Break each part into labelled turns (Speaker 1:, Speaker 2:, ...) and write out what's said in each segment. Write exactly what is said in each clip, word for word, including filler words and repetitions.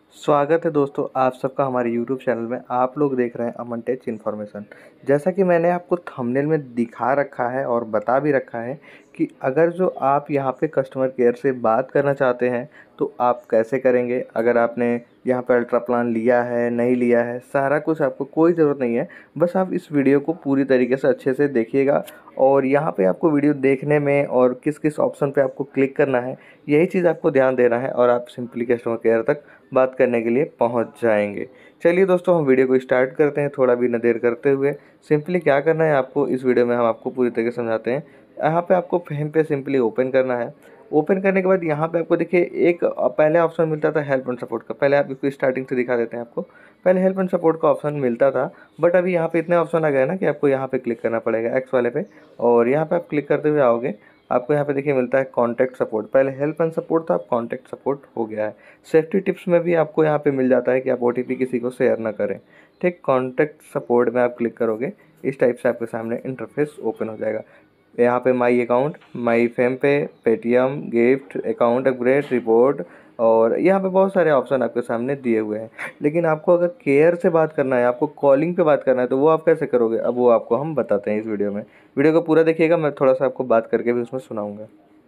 Speaker 1: स्वागत है दोस्तों आप सबका हमारे यूट्यूब चैनल में। आप लोग देख रहे हैं अमन टेक इन्फॉर्मेशन। जैसा कि मैंने आपको थंबनेल में दिखा रखा है और बता भी रखा है कि अगर जो आप यहाँ पे कस्टमर केयर से बात करना चाहते हैं तो आप कैसे करेंगे। अगर आपने यहाँ पे अल्ट्रा प्लान लिया है नहीं लिया है, सारा कुछ आपको कोई ज़रूरत नहीं है। बस आप इस वीडियो को पूरी तरीके से अच्छे से देखिएगा और यहाँ पे आपको वीडियो देखने में और किस किस ऑप्शन पे आपको क्लिक करना है, यही चीज़ आपको ध्यान देना है और आप सिंपली कस्टमर केयर तक बात करने के लिए पहुंच जाएंगे। चलिए दोस्तों, हम वीडियो को स्टार्ट करते हैं थोड़ा भी न देर करते हुए। सिंपली क्या करना है आपको, इस वीडियो में हम आपको पूरी तरीके से समझाते हैं। यहाँ पे आपको फेम पे सिंपली ओपन करना है। ओपन करने के बाद यहाँ पे आपको देखिए एक पहले ऑप्शन मिलता था हेल्प एंड सपोर्ट का। पहले आप इसको स्टार्टिंग से दिखा देते हैं आपको। पहले हेल्प एंड सपोर्ट का ऑप्शन मिलता था, बट अभी यहाँ पे इतने ऑप्शन आ गए ना कि आपको यहाँ पे क्लिक करना पड़ेगा एक्स वाले पे, और यहाँ पे आप क्लिक करते हुए आओगे। आपको यहाँ पे देखिए मिलता है कॉन्टैक्ट सपोर्ट। पहले हेल्प एंड सपोर्ट था, अब कॉन्टैक्ट सपोर्ट हो गया है। सेफ्टी टिप्स में भी आपको यहाँ पे मिल जाता है कि आप ओ टी पी किसी को शेयर ना करें। ठीक, कॉन्टैक्ट सपोर्ट में आप क्लिक करोगे, इस टाइप से आपके सामने इंटरफेस ओपन हो जाएगा। यहाँ पे माई अकाउंट, माई फेम पे, Paytm, gift, account upgrade, report, और यहाँ पे बहुत सारे ऑप्शन आपके सामने दिए हुए हैं। लेकिन आपको अगर केयर से बात करना है, आपको कॉलिंग पे बात करना है, तो वो आप कैसे करोगे, अब वो आपको हम बताते हैं इस वीडियो में। वीडियो को पूरा देखिएगा, मैं थोड़ा सा आपको बात करके भी उसमें सुनाऊंगा।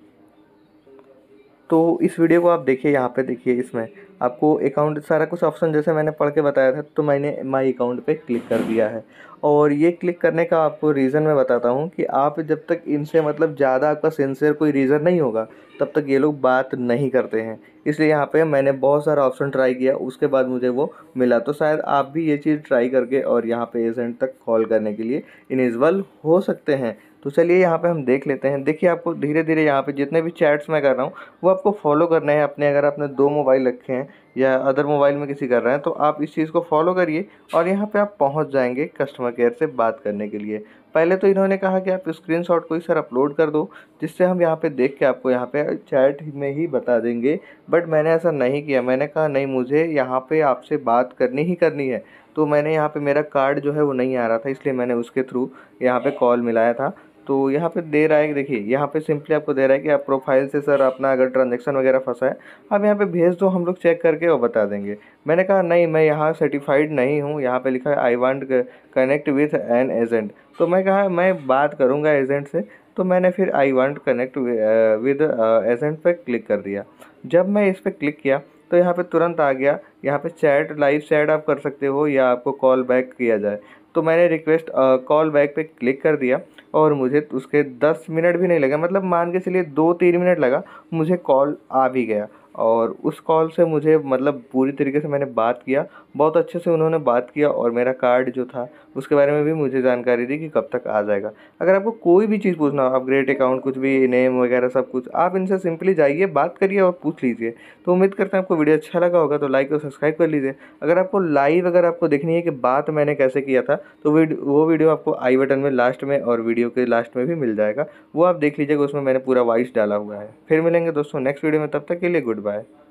Speaker 1: तो इस वीडियो को आप देखिए, यहाँ पे देखिए इसमें आपको अकाउंट सारा कुछ ऑप्शन जैसे मैंने पढ़ के बताया था, तो मैंने माई अकाउंट पे क्लिक कर दिया है। और ये क्लिक करने का आपको रीज़न मैं बताता हूँ कि आप जब तक इनसे मतलब ज़्यादा आपका सिंसियर कोई रीज़न नहीं होगा तब तक ये लोग बात नहीं करते हैं। इसलिए यहाँ पे मैंने बहुत सारा ऑप्शन ट्राई किया, उसके बाद मुझे वो मिला। तो शायद आप भी ये चीज़ ट्राई करके और यहाँ पे एजेंट तक कॉल करने के लिए इनेबल हो सकते हैं। तो चलिए यहाँ पे हम देख लेते हैं। देखिए आपको धीरे धीरे यहाँ पे जितने भी चैट्स मैं कर रहा हूँ वो आपको फॉलो करने हैं अपने। अगर आपने दो मोबाइल रखे हैं या अदर मोबाइल में किसी कर रहे हैं तो आप इस चीज़ को फॉलो करिए और यहाँ पे आप पहुँच जाएंगे कस्टमर केयर से बात करने के लिए। पहले तो इन्होंने कहा कि आप स्क्रीनशॉट कोई सर अपलोड कर दो, जिससे हम यहाँ पे देख के आपको यहाँ पे चैट में ही बता देंगे। बट मैंने ऐसा नहीं किया। मैंने कहा नहीं, मुझे यहाँ पे आपसे बात करनी ही करनी है। तो मैंने यहाँ पे मेरा कार्ड जो है वो नहीं आ रहा था, इसलिए मैंने उसके थ्रू यहाँ पे कॉल मिलाया था। तो यहाँ पे दे रहा है, देखिए यहाँ पे सिंपली आपको दे रहा है कि आप प्रोफाइल से सर अपना अगर ट्रांजैक्शन वगैरह फंसा है आप यहाँ पे भेज दो, हम लोग चेक करके वो बता देंगे। मैंने कहा नहीं, मैं यहाँ सर्टिफाइड नहीं हूँ। यहाँ पे लिखा है I want connect with an agent. तो मैं कहा मैं बात करूँगा एजेंट से। तो मैंने फिर I want connect with agent पे क्लिक कर दिया। जब मैं इस पर क्लिक किया तो यहाँ पे तुरंत आ गया, यहाँ पे चैट, लाइव चैट आप कर सकते हो या आपको कॉल बैक किया जाए। तो मैंने रिक्वेस्ट कॉल बैक पे क्लिक कर दिया और मुझे उसके दस मिनट भी नहीं लगा, मतलब मान के चलिए दो तीन मिनट लगा, मुझे कॉल आ भी गया। और उस कॉल से मुझे मतलब पूरी तरीके से मैंने बात किया, बहुत अच्छे से उन्होंने बात किया और मेरा कार्ड जो था उसके बारे में भी मुझे जानकारी दी कि कब तक आ जाएगा। अगर आपको कोई भी चीज़ पूछना हो, अपग्रेड अकाउंट, कुछ भी नेम वगैरह सब कुछ, आप इनसे सिंपली जाइए, बात करिए और पूछ लीजिए। तो उम्मीद करते हैं आपको वीडियो अच्छा लगा होगा, तो लाइक और सब्सक्राइब कर लीजिए। अगर आपको लाइव अगर आपको देखनी है कि बात मैंने कैसे किया था तो वो वीडियो आपको आई बटन में लास्ट में और वीडियो के लास्ट में भी मिल जाएगा, वो आप देख लीजिएगा। उसमें मैंने पूरा वॉइस डाला हुआ है। फिर मिलेंगे दोस्तों नेक्स्ट वीडियो में, तब तक के लिए गुड बाय।